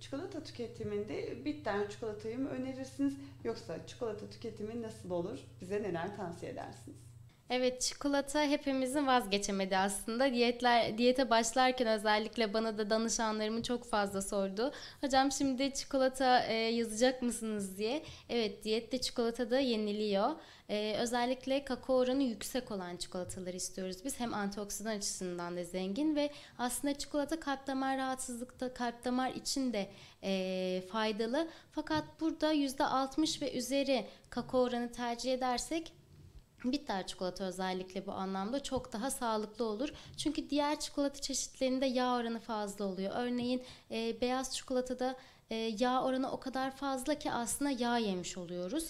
çikolata tüketiminde bitter çikolatayı mı önerirsiniz yoksa çikolata tüketimi nasıl olur? Bize neler tavsiye edersiniz? Evet, çikolata hepimizin vazgeçemedi aslında. Diyete başlarken özellikle bana da danışanlarımın çok fazla sordu. Hocam şimdi çikolata yazacak mısınız diye. Evet, diyette çikolata da yeniliyor. Özellikle kakao oranı yüksek olan çikolataları istiyoruz biz. Hem antioksidan açısından da zengin ve aslında çikolata kalp damar rahatsızlıkta, kalp damar için de faydalı. Fakat burada %60 ve üzeri kakao oranı tercih edersek bitter çikolata özellikle bu anlamda çok daha sağlıklı olur. Çünkü diğer çikolata çeşitlerinde yağ oranı fazla oluyor. Örneğin beyaz çikolatada yağ oranı o kadar fazla ki aslında yağ yemiş oluyoruz.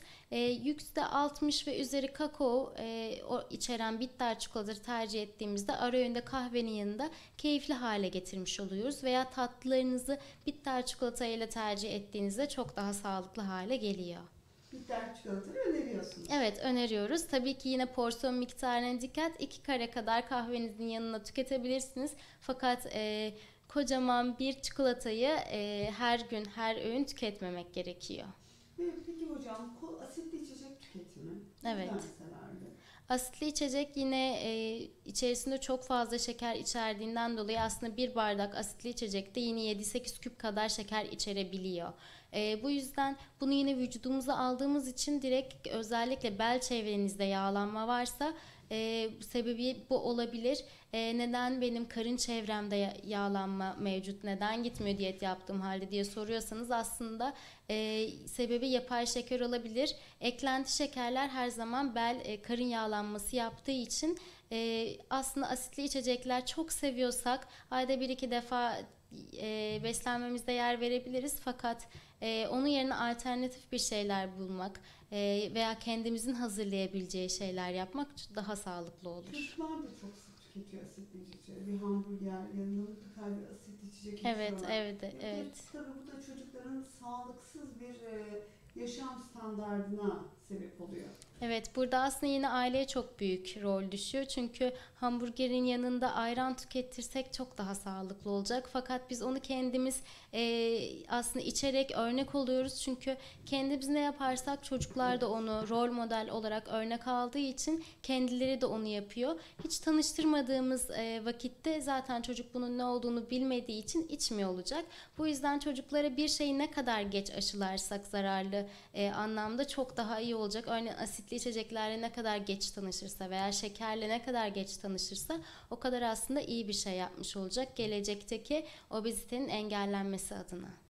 %60 ve üzeri kakao içeren bitter çikolatayı tercih ettiğimizde ara öğünde kahvenin yanında keyifli hale getirmiş oluyoruz. Veya tatlılarınızı bitter çikolata ile tercih ettiğinizde çok daha sağlıklı hale geliyor. Bitter çikolatayı öneriyorsunuz. Evet, öneriyoruz. Tabii ki yine porsiyon miktarına dikkat. 2 kare kadar kahvenizin yanına tüketebilirsiniz. Fakat kocaman bir çikolatayı her gün, her öğün tüketmemek gerekiyor. Peki hocam, asitli içecek tüketimi neden Evet. zararlı? Asitli içecek yine içerisinde çok fazla şeker içerdiğinden dolayı aslında bir bardak asitli içecekte yine 7-8 küp kadar şeker içerebiliyor. Bu yüzden bunu yine vücudumuza aldığımız için direkt özellikle bel çevrenizde yağlanma varsa sebebi bu olabilir. Neden benim karın çevremde yağlanma mevcut, neden gitmiyor diyet yaptığım halde diye soruyorsanız aslında sebebi yapay şeker olabilir. Eklenti şekerler her zaman karın yağlanması yaptığı için aslında asitli içecekler çok seviyorsak ayda bir iki defa beslenmemizde yer verebiliriz. Fakat onun yerine alternatif bir şeyler bulmak veya kendimizin hazırlayabileceği şeyler yapmak daha sağlıklı olur. Çocuklar da çok sık tüketiyor asitli içeceği. Bir hamburger yanında mutlaka bir asitli içecek Evet, içiyorlar. evet, Ve evet. tabii bu da çocukların sağlıksız bir yaşam standardına sebep oluyor. Evet, burada aslında yine aileye çok büyük rol düşüyor. Çünkü hamburgerin yanında ayran tüketirsek çok daha sağlıklı olacak. Fakat biz onu kendimiz aslında içerek örnek oluyoruz. Çünkü kendimiz ne yaparsak çocuklar da onu rol model olarak örnek aldığı için kendileri de onu yapıyor. Hiç tanıştırmadığımız vakitte zaten çocuk bunun ne olduğunu bilmediği için içmiyor olacak. Bu yüzden çocuklara bir şeyi ne kadar geç aşılarsak zararlı anlamda çok daha iyi olacak. Örneğin asitli içeceklerle ne kadar geç tanışırsa veya şekerle ne kadar geç tanışırsa o kadar aslında iyi bir şey yapmış olacak gelecekteki obezitenin engellenmesi adına.